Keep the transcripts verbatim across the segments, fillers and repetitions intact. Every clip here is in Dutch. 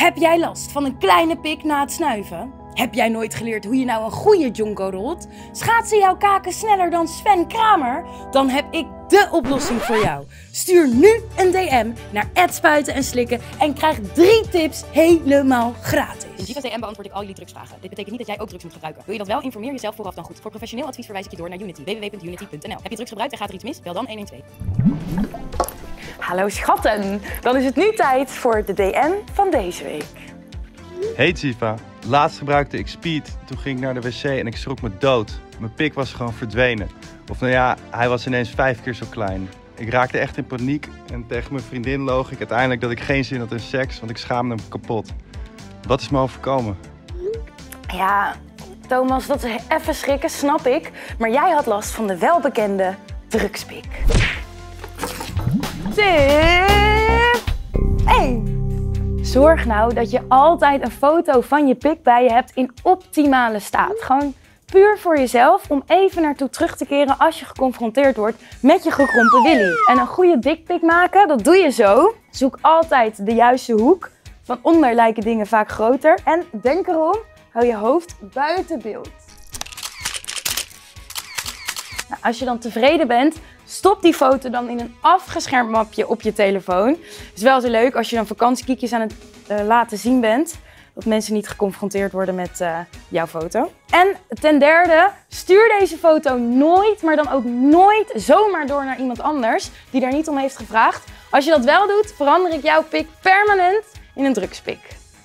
Heb jij last van een kleine pik na het snuiven? Heb jij nooit geleerd hoe je nou een goede jonko rolt? Schaatsen jouw kaken sneller dan Sven Kramer? Dan heb ik de oplossing voor jou. Stuur nu een D M naar at spuiten en slikken en krijg drie tips helemaal gratis. In Jiva's D M beantwoord ik al jullie drugsvragen. Dit betekent niet dat jij ook drugs moet gebruiken. Wil je dat wel? Informeer jezelf vooraf dan goed. Voor professioneel advies verwijs ik je door naar Unity. w w w punt unity punt n l. Heb je drugs gebruikt en gaat er iets mis? Bel dan een een twee. Hallo schatten, dan is het nu tijd voor de D M van deze week. Hey Jiva, laatst gebruikte ik speed. Toen ging ik naar de wc en ik schrok me dood. Mijn pik was gewoon verdwenen. Of nou ja, hij was ineens vijf keer zo klein. Ik raakte echt in paniek en tegen mijn vriendin loog ik uiteindelijk dat ik geen zin had in seks, want ik schaamde me kapot. Wat is me overkomen? Ja, Thomas, dat is even schrikken, snap ik. Maar jij had last van de welbekende drugspik. Tip één. Zorg nou dat je altijd een foto van je pik bij je hebt in optimale staat. Gewoon puur voor jezelf om even naartoe terug te keren als je geconfronteerd wordt met je gekrompen willy. En een goede dikpik maken, dat doe je zo. Zoek altijd de juiste hoek. Van onder lijken dingen vaak groter. En denk erom, hou je hoofd buiten beeld. Nou, als je dan tevreden bent, stop die foto dan in een afgeschermd mapje op je telefoon. Het is wel zo leuk als je dan vakantiekiekjes aan het uh, laten zien bent. Dat mensen niet geconfronteerd worden met uh, jouw foto. En ten derde, stuur deze foto nooit, maar dan ook nooit zomaar door naar iemand anders die daar niet om heeft gevraagd. Als je dat wel doet, verander ik jouw pik permanent in een drugspik.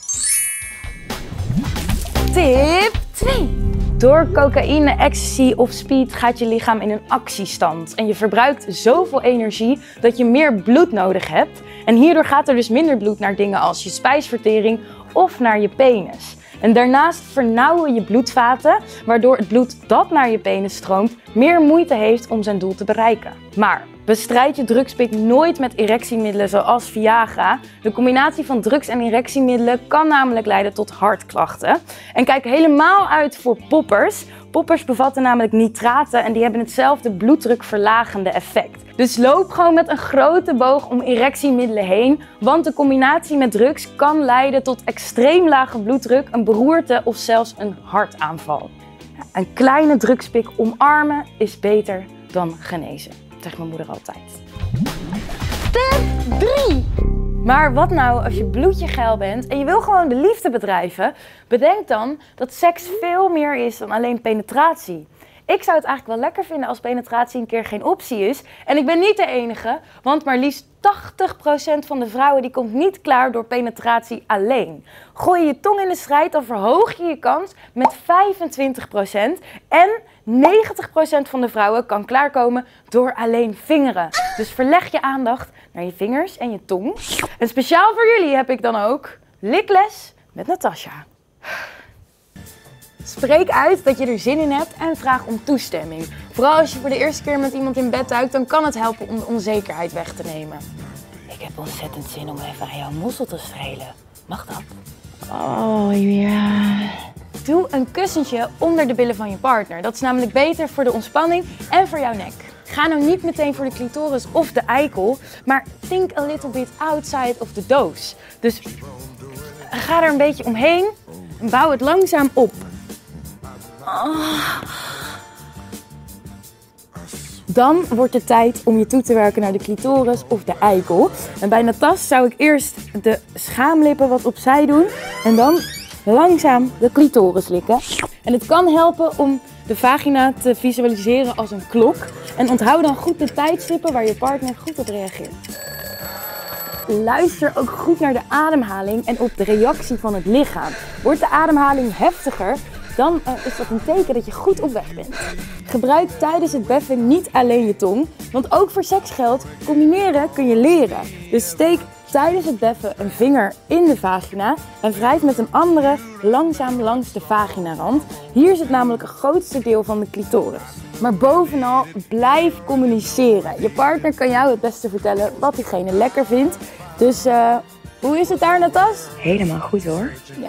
Tip twee. Door cocaïne, ecstasy of speed gaat je lichaam in een actiestand. En je verbruikt zoveel energie dat je meer bloed nodig hebt. En hierdoor gaat er dus minder bloed naar dingen als je spijsvertering of naar je penis. En daarnaast vernauwen je bloedvaten, waardoor het bloed dat naar je penis stroomt meer moeite heeft om zijn doel te bereiken. Maar bestrijd je drugspik nooit met erectiemiddelen zoals Viagra. De combinatie van drugs en erectiemiddelen kan namelijk leiden tot hartklachten. En kijk helemaal uit voor poppers. Poppers bevatten namelijk nitraten en die hebben hetzelfde bloeddrukverlagende effect. Dus loop gewoon met een grote boog om erectiemiddelen heen, want de combinatie met drugs kan leiden tot extreem lage bloeddruk, een beroerte of zelfs een hartaanval. Een kleine drugspik omarmen is beter dan genezen, zegt mijn moeder altijd. Tip drie. Maar wat nou als je bloedje geil bent en je wil gewoon de liefde bedrijven? Bedenk dan dat seks veel meer is dan alleen penetratie. Ik zou het eigenlijk wel lekker vinden als penetratie een keer geen optie is. En ik ben niet de enige, want maar liefst tachtig procent van de vrouwen die komt niet klaar door penetratie alleen. Gooi je je tong in de strijd, dan verhoog je je kans met vijfentwintig procent. En negentig procent van de vrouwen kan klaarkomen door alleen vingeren. Dus verleg je aandacht naar je vingers en je tong. En speciaal voor jullie heb ik dan ook likles met Natasja. Spreek uit dat je er zin in hebt en vraag om toestemming. Vooral als je voor de eerste keer met iemand in bed duikt, dan kan het helpen om de onzekerheid weg te nemen. Ik heb ontzettend zin om even aan jouw mossel te strelen. Mag dat? Oh ja. Doe een kussentje onder de billen van je partner. Dat is namelijk beter voor de ontspanning en voor jouw nek. Ga nou niet meteen voor de clitoris of de eikel, maar think a little bit outside of the dose. Dus ga er een beetje omheen en bouw het langzaam op. Oh. Dan wordt het tijd om je toe te werken naar de clitoris of de eikel. En bij Natas zou ik eerst de schaamlippen wat opzij doen en dan langzaam de clitoris likken. En het kan helpen om de vagina te visualiseren als een klok. En onthoud dan goed de tijdstippen waar je partner goed op reageert. Luister ook goed naar de ademhaling en op de reactie van het lichaam. Wordt de ademhaling heftiger, dan uh, is dat een teken dat je goed op weg bent. Gebruik tijdens het beffen niet alleen je tong, want ook voor seks geldt, combineren kun je leren. Dus steek tijdens het beffen een vinger in de vagina en wrijf met een andere langzaam langs de vaginarand. Hier zit namelijk het grootste deel van de clitoris. Maar bovenal, blijf communiceren. Je partner kan jou het beste vertellen wat diegene lekker vindt. Dus uh, hoe is het daar, Natas? Helemaal goed hoor. Ja.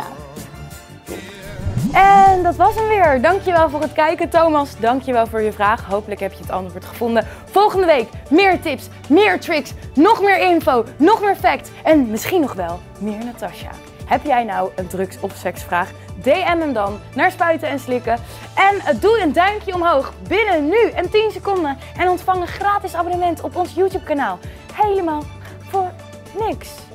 En dat was hem weer. Dankjewel voor het kijken, Thomas. Dankjewel voor je vraag. Hopelijk heb je het antwoord gevonden. Volgende week meer tips, meer tricks, nog meer info, nog meer facts en misschien nog wel meer Natasja. Heb jij nou een drugs- of seksvraag? D M hem dan naar Spuiten en Slikken. En uh, doe een duimpje omhoog binnen nu en tien seconden. En ontvang een gratis abonnement op ons YouTube kanaal. Helemaal voor niks.